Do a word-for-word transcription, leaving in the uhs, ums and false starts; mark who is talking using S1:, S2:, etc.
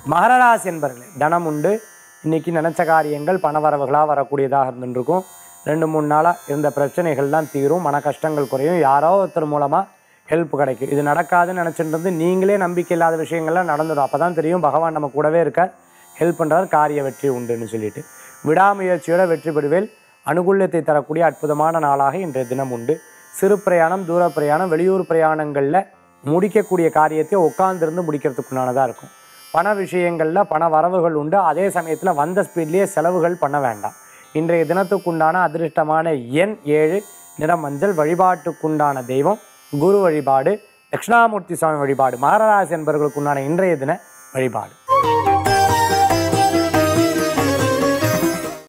S1: மகர ராசி என்பர்களே, தனம் உண்டு. இன்றைக்கி நினச்ச காரியங்கள் பணவரவுகளாக வரக்கூடியதாக இருந்துருக்கும். ரெண்டு மூணு நாளாக இருந்த பிரச்சனைகள்லாம் தீரும், மன கஷ்டங்கள் குறையும், யாரோ ஒருத்தர் மூலமாக ஹெல்ப் கிடைக்கும். இது நடக்காதுன்னு நினச்சிட்டு இருந்து நீங்களே நம்பிக்கை இல்லாத விஷயங்கள்லாம் நடந்துடும். அப்போ தான் தெரியும் பகவான் நம்ம கூடவே இருக்க, ஹெல்ப் பண்ணுறார், காரிய வெற்றி உண்டுன்னு சொல்லிட்டு விடாமுயற்சியோட வெற்றி பெறுவேல். அனுகூல்யத்தை தரக்கூடிய அற்புதமான நாளாக இன்றைய தினம் உண்டு. சிறு பிரயாணம், தூர பிரயாணம், வெளியூர் பிரயாணங்களில் முடிக்கக்கூடிய காரியத்தை உட்கார்ந்துருந்து முடிக்கிறதுக்குண்டானதாக இருக்கும். பண விஷயங்களில் பண வரவுகள் உண்டு. அதே சமயத்தில் வந்த ஸ்பீட்லேயே செலவுகள் பண்ண வேண்டாம். இன்றைய தினத்துக்குண்டான அதிர்ஷ்டமான எண் ஏழு, நிறம் மஞ்சள். வழிபாட்டுக்குண்டான தெய்வம் குரு வழிபாடு, தட்சிணாமூர்த்தி சுவாமி வழிபாடு. மகர ராசி என்பவர்களுக்குண்டான இன்றைய தின வழிபாடு.